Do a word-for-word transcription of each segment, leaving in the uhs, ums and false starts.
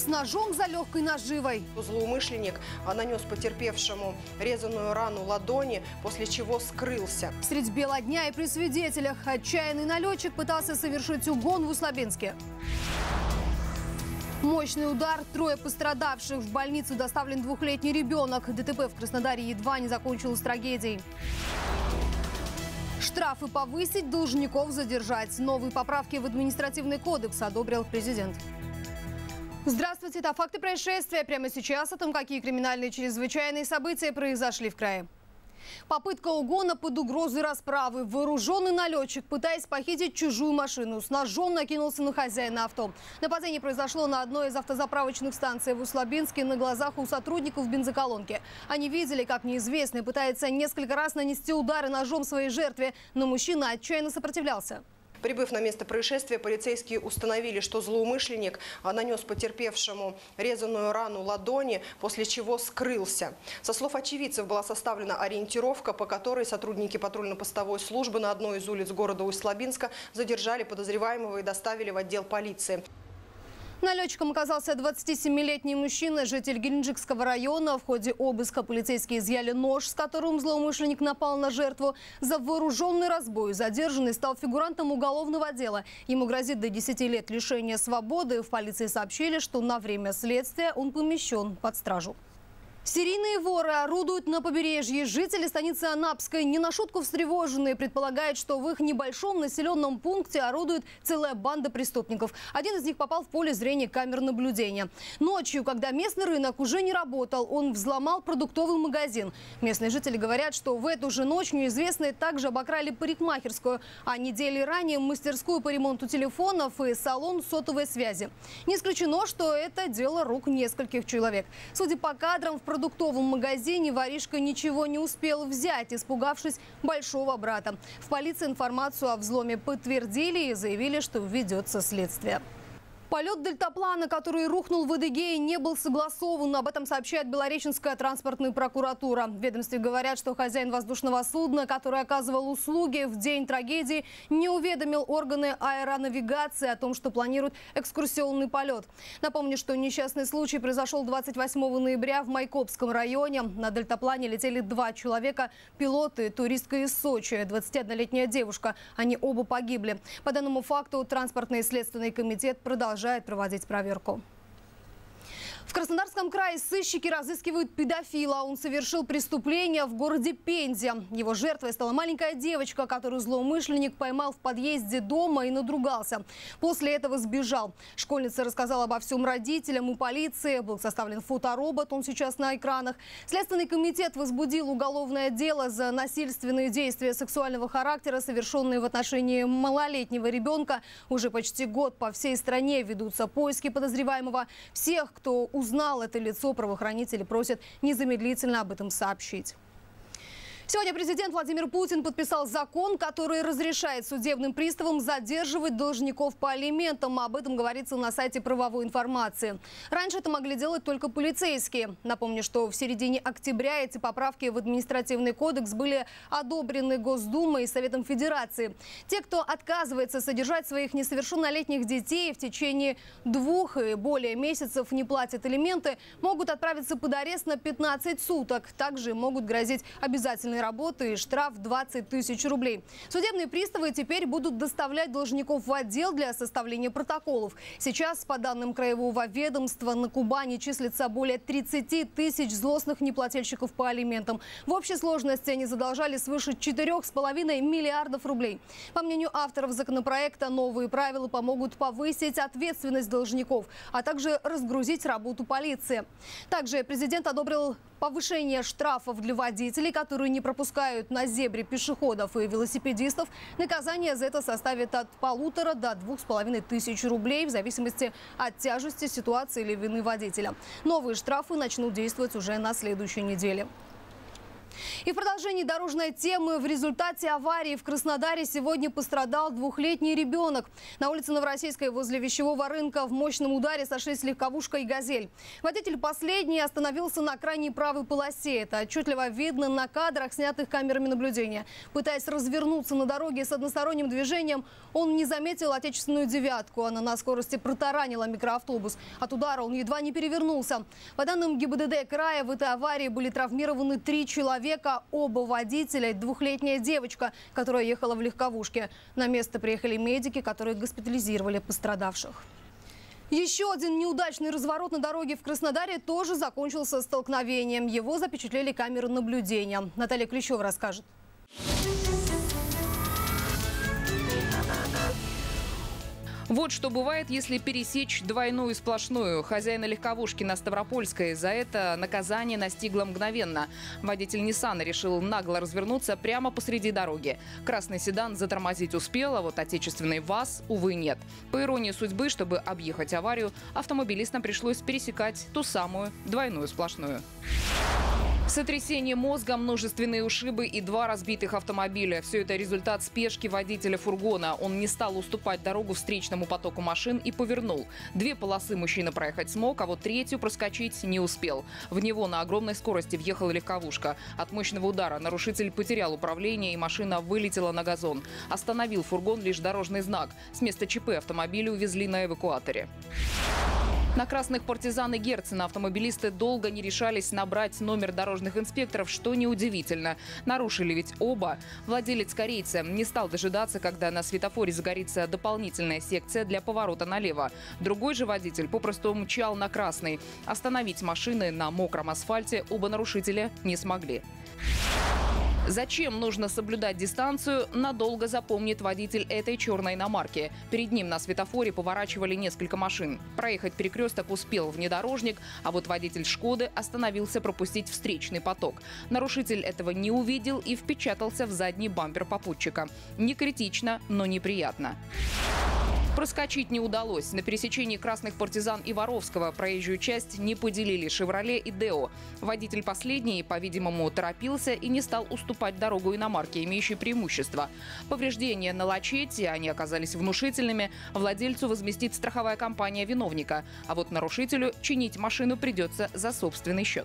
ножом за легкой наживой. Злоумышленник нанес потерпевшему резаную рану ладони, после чего скрылся. Средь бела дня и при свидетелях отчаянный налетчик пытался совершить угон в Услабинске. Мощный удар, трое пострадавших. В больницу доставлен двухлетний ребенок. ДТП в Краснодаре едва не закончилось трагедией. Штрафы повысить, должников задержать. Новые поправки в административный кодекс одобрил президент. Здравствуйте, это «Факты происшествия». Прямо сейчас о том, какие криминальные чрезвычайные события произошли в крае. Попытка угона под угрозой расправы. Вооруженный налетчик, пытаясь похитить чужую машину, с ножом накинулся на хозяина авто. Нападение произошло на одной из автозаправочных станций в Услабинске на глазах у сотрудников бензоколонки. Они видели, как неизвестный пытается несколько раз нанести удары ножом своей жертве, но мужчина отчаянно сопротивлялся. Прибыв на место происшествия, полицейские установили, что злоумышленник нанес потерпевшему резаную рану ладони, после чего скрылся. Со слов очевидцев была составлена ориентировка, по которой сотрудники патрульно-постовой службы на одной из улиц города Усть-Лабинска задержали подозреваемого и доставили в отдел полиции. Налетчиком оказался двадцатисемилетний мужчина, житель Геленджикского района. В ходе обыска полицейские изъяли нож, с которым злоумышленник напал на жертву. За вооруженный разбой задержанный стал фигурантом уголовного дела. Ему грозит до десяти лет лишения свободы. В полиции сообщили, что на время следствия он помещен под стражу. Серийные воры орудуют на побережье. Жители станицы Анапской не на шутку встревоженные. Предполагают, что в их небольшом населенном пункте орудует целая банда преступников. Один из них попал в поле зрения камер наблюдения. Ночью, когда местный рынок уже не работал, он взломал продуктовый магазин. Местные жители говорят, что в эту же ночь неизвестные также обокрали парикмахерскую, а недели ранее мастерскую по ремонту телефонов и салон сотовой связи. Не исключено, что это дело рук нескольких человек. Судя по кадрам, в В продуктовом магазине воришка ничего не успел взять, испугавшись большого брата. В полиции информацию о взломе подтвердили и заявили, что ведется следствие. Полет дельтаплана, который рухнул в Адыгее, не был согласован. Об этом сообщает Белореченская транспортная прокуратура. В ведомстве говорят, что хозяин воздушного судна, который оказывал услуги в день трагедии, не уведомил органы аэронавигации о том, что планирует экскурсионный полет. Напомню, что несчастный случай произошел двадцать восьмого ноября в Майкопском районе. На дельтаплане летели два человека, пилот и туристка из Сочи, двадцатиоднолетняя девушка. Они оба погибли. По данному факту транспортный и следственный комитет продолжает проводить проверку. В Краснодарском крае сыщики разыскивают педофила. Он совершил преступление в городе Пензе. Его жертвой стала маленькая девочка, которую злоумышленник поймал в подъезде дома и надругался. После этого сбежал. Школьница рассказала обо всем родителям и полиции. Был составлен фоторобот, он сейчас на экранах. Следственный комитет возбудил уголовное дело за насильственные действия сексуального характера, совершенные в отношении малолетнего ребенка. Уже почти год по всей стране ведутся поиски подозреваемого. Всех, кто узнал это лицо, правоохранители просят незамедлительно об этом сообщить. Сегодня президент Владимир Путин подписал закон, который разрешает судебным приставам задерживать должников по алиментам. Об этом говорится на сайте правовой информации. Раньше это могли делать только полицейские. Напомню, что в середине октября эти поправки в административный кодекс были одобрены Госдумой и Советом Федерации. Те, кто отказывается содержать своих несовершеннолетних детей в течение двух и более месяцев не платят алименты, могут отправиться под арест на пятнадцать суток. Также могут грозить обязательные работы и штраф двадцать тысяч рублей. Судебные приставы теперь будут доставлять должников в отдел для составления протоколов. Сейчас, по данным краевого ведомства, на Кубани числится более тридцати тысяч злостных неплательщиков по алиментам. В общей сложности они задолжали свыше четырёх с половиной миллиардов рублей. По мнению авторов законопроекта, новые правила помогут повысить ответственность должников, а также разгрузить работу полиции. Также президент одобрил повышение штрафов для водителей, которые не пропускают на зебре пешеходов и велосипедистов. Наказание за это составит от полутора до двух с половиной тысяч рублей в зависимости от тяжести ситуации или вины водителя. Новые штрафы начнут действовать уже на следующей неделе. И в продолжении дорожной темы в результате аварии в Краснодаре сегодня пострадал двухлетний ребенок. На улице Новороссийской возле вещевого рынка в мощном ударе сошлись легковушка и «Газель». Водитель последней остановился на крайней правой полосе. Это отчетливо видно на кадрах, снятых камерами наблюдения. Пытаясь развернуться на дороге с односторонним движением, он не заметил отечественную девятку. Она на скорости протаранила микроавтобус. От удара он едва не перевернулся. По данным ГИБДД края, в этой аварии были травмированы три человека. Оба водителя и двухлетняя девочка, которая ехала в легковушке. На место приехали медики, которые госпитализировали пострадавших. Еще один неудачный разворот на дороге в Краснодаре тоже закончился столкновением. Его запечатлели камеры наблюдения. Наталья Клещева расскажет. Вот что бывает, если пересечь двойную сплошную. Хозяина легковушки на Ставропольской за это наказание настигло мгновенно. Водитель Ниссана решил нагло развернуться прямо посреди дороги. Красный седан затормозить успел, а вот отечественный ВАЗ, увы, нет. По иронии судьбы, чтобы объехать аварию, автомобилистам пришлось пересекать ту самую двойную сплошную. Сотрясение мозга, множественные ушибы и два разбитых автомобиля. Все это результат спешки водителя фургона. Он не стал уступать дорогу встречному потоку машин и повернул. Две полосы мужчина проехать смог, а вот третью проскочить не успел. В него на огромной скорости въехала легковушка. От мощного удара нарушитель потерял управление, и машина вылетела на газон. Остановил фургон лишь дорожный знак. С места ЧП автомобиля увезли на эвакуаторе. На красных партизан и Герцена автомобилисты долго не решались набрать номер дорожных инспекторов, что неудивительно. Нарушили ведь оба. Владелец корейца не стал дожидаться, когда на светофоре загорится дополнительная секция для поворота налево. Другой же водитель попросту мчал на красный. Остановить машины на мокром асфальте оба нарушителя не смогли. Зачем нужно соблюдать дистанцию, надолго запомнит водитель этой черной иномарки. Перед ним на светофоре поворачивали несколько машин. Проехать перекресток успел внедорожник, а вот водитель «Шкоды» остановился пропустить встречный поток. Нарушитель этого не увидел и впечатался в задний бампер попутчика. Не критично, но неприятно. Проскочить не удалось. На пересечении красных партизан и Воровского проезжую часть не поделили «Шевроле» и «Део». Водитель последний, по-видимому, торопился и не стал уступать дорогу иномарке, имеющей преимущество. Повреждения на лачете, они оказались внушительными, владельцу возместит страховая компания виновника. А вот нарушителю чинить машину придется за собственный счет.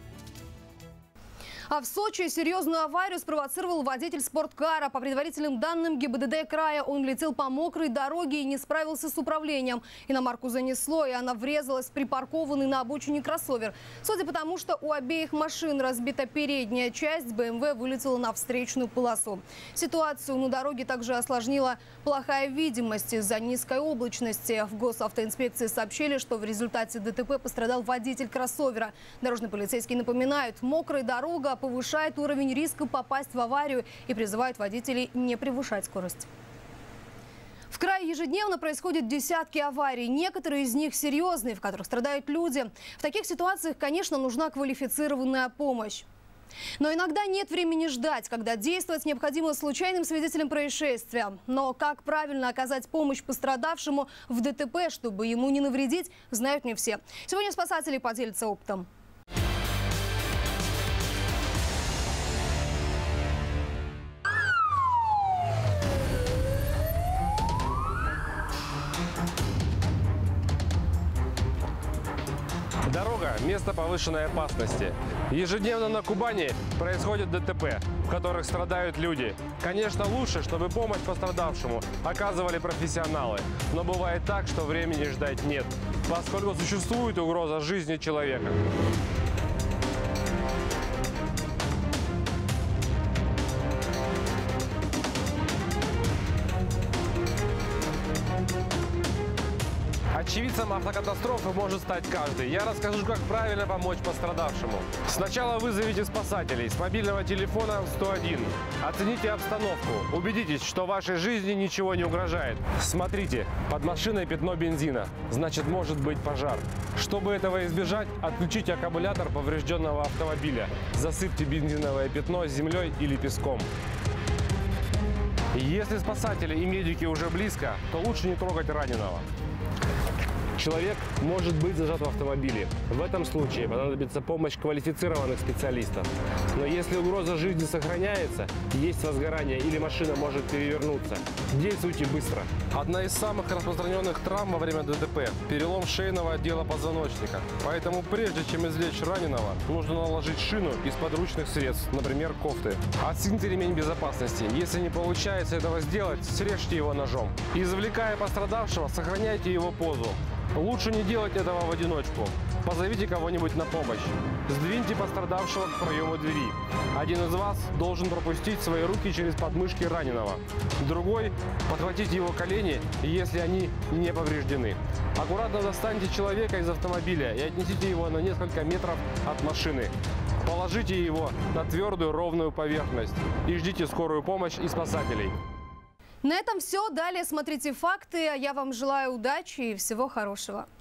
А в Сочи серьезную аварию спровоцировал водитель спорткара. По предварительным данным ГИБДД края, он летел по мокрой дороге и не справился с управлением. Иномарку занесло, и она врезалась в припаркованный на обочине кроссовер. Судя по тому, что у обеих машин разбита передняя часть, БМВ вылетела на встречную полосу. Ситуацию на дороге также осложнила плохая видимость из-за низкой облачности. В госавтоинспекции сообщили, что в результате ДТП пострадал водитель кроссовера. Дорожные полицейские напоминают, мокрая дорога повышает уровень риска попасть в аварию и призывает водителей не превышать скорость. В крае ежедневно происходят десятки аварий. Некоторые из них серьезные, в которых страдают люди. В таких ситуациях, конечно, нужна квалифицированная помощь. Но иногда нет времени ждать, когда действовать необходимо случайным свидетелям происшествия. Но как правильно оказать помощь пострадавшему в ДТП, чтобы ему не навредить, знают не все. Сегодня спасатели поделятся опытом. Дорога – место повышенной опасности. Ежедневно на Кубани происходят ДТП, в которых страдают люди. Конечно, лучше, чтобы помощь пострадавшему оказывали профессионалы. Но бывает так, что времени ждать нет, поскольку существует угроза жизни человека. Очевидцем автокатастрофы может стать каждый. Я расскажу, как правильно помочь пострадавшему. Сначала вызовите спасателей с мобильного телефона сто один. Оцените обстановку. Убедитесь, что вашей жизни ничего не угрожает. Смотрите, под машиной пятно бензина. Значит, может быть пожар. Чтобы этого избежать, отключите аккумулятор поврежденного автомобиля. Засыпьте бензиновое пятно землей или песком. Если спасатели и медики уже близко, то лучше не трогать раненого. Человек может быть зажат в автомобиле. В этом случае понадобится помощь квалифицированных специалистов. Но если угроза жизни сохраняется, есть возгорание или машина может перевернуться, действуйте быстро. Одна из самых распространенных травм во время ДТП – перелом шейного отдела позвоночника. Поэтому прежде чем извлечь раненого, нужно наложить шину из подручных средств, например, кофты. Отстегните ремень безопасности. Если не получается этого сделать, срежьте его ножом. Извлекая пострадавшего, сохраняйте его позу. Лучше не делать этого в одиночку. Позовите кого-нибудь на помощь. Сдвиньте пострадавшего к проему двери. Один из вас должен пропустить свои руки через подмышки раненого. Другой – подхватить его колени, если они не повреждены. Аккуратно достаньте человека из автомобиля и отнесите его на несколько метров от машины. Положите его на твердую ровную поверхность и ждите скорую помощь и спасателей. На этом все. Далее смотрите факты. А я вам желаю удачи и всего хорошего.